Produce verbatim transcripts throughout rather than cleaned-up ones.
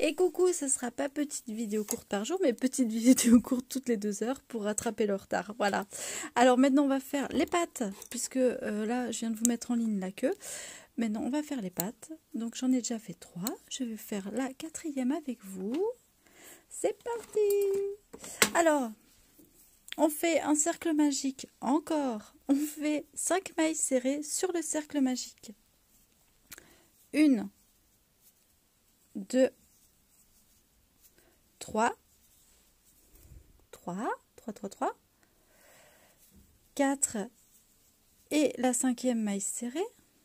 Et coucou, ce sera pas petite vidéo courte par jour, mais petite vidéo courte toutes les deux heures pour rattraper le retard. Voilà. Alors maintenant, on va faire les pâtes, puisque euh, là, je viens de vous mettre en ligne la queue. Maintenant, on va faire les pâtes. Donc, j'en ai déjà fait trois. Je vais faire la quatrième avec vous. C'est parti! Alors, on fait un cercle magique encore. On fait cinq mailles serrées sur le cercle magique. Une, deux, trois, trois, trois, trois, trois, quatre et la cinquième maille serrée.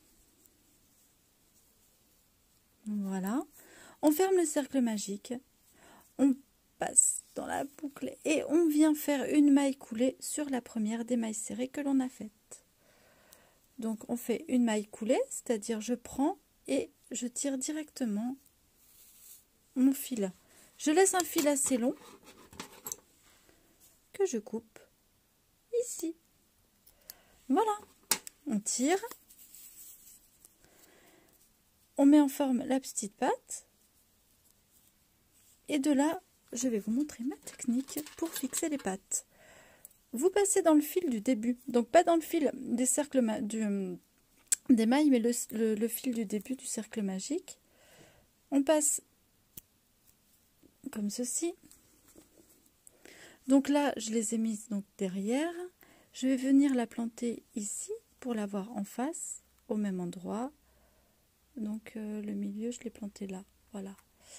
Voilà. On ferme le cercle magique. On passe dans la boucle et on vient faire une maille coulée sur la première des mailles serrées que l'on a faites. Donc on fait une maille coulée, c'est-à-dire je prends et je tire directement mon fil. Je laisse un fil assez long que je coupe ici. Voilà, on tire, on met en forme la petite patte et de là je vais vous montrer ma technique pour fixer les pattes. Vous passez dans le fil du début, donc pas dans le fil des cercles du, des mailles, mais le, le, le fil du début du cercle magique. On passe comme ceci. Donc là, je les ai mises donc derrière. Je vais venir la planter ici pour l'avoir en face, au même endroit. Donc euh, le milieu, je l'ai planté là. Voilà.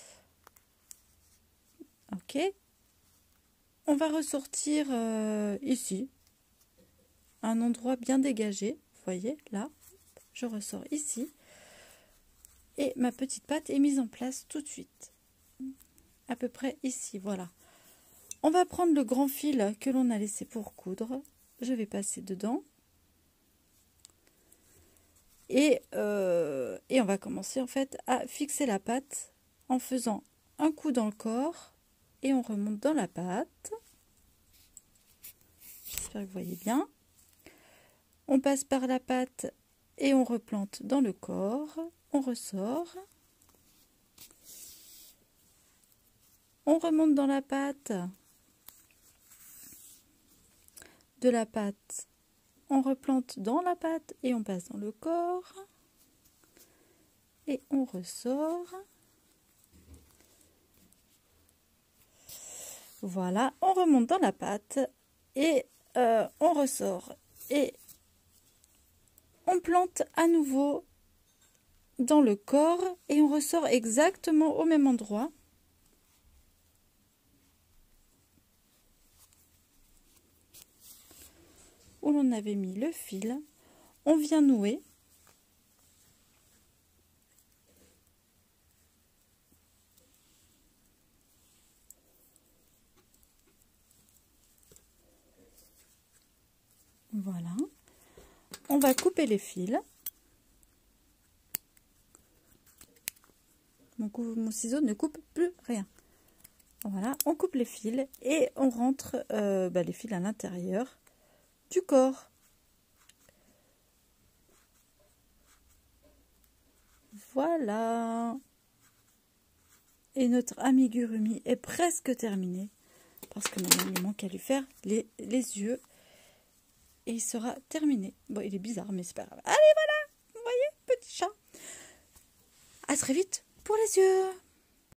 Ok. On va ressortir euh, ici, un endroit bien dégagé. Vous voyez, là, je ressors ici. Et ma petite patte est mise en place tout de suite. À peu près ici, voilà. On va prendre le grand fil que l'on a laissé pour coudre. Je vais passer dedans. Et, euh, et on va commencer en fait à fixer la patte en faisant un coup dans le corps. Et on remonte dans la patte. J'espère que vous voyez bien. On passe par la patte et on replante dans le corps. On ressort. On remonte dans la patte. De la patte, on replante dans la patte et on passe dans le corps. Et on ressort. Voilà, on remonte dans la patte et euh, on ressort. Et on plante à nouveau dans le corps et on ressort exactement au même endroit. Où l'on avait mis le fil. On vient nouer. Voilà. On va couper les fils. Mon, cou mon ciseau ne coupe plus rien. Voilà, on coupe les fils et on rentre euh, bah, les fils à l'intérieur du corps. Voilà. Et notre amigurumi est presque terminé. Parce que maintenant, il manque à lui faire les, les yeux. Et il sera terminé. Bon, il est bizarre, mais c'est pas grave. Allez, voilà. Vous voyez, petit chat. À très vite pour les yeux.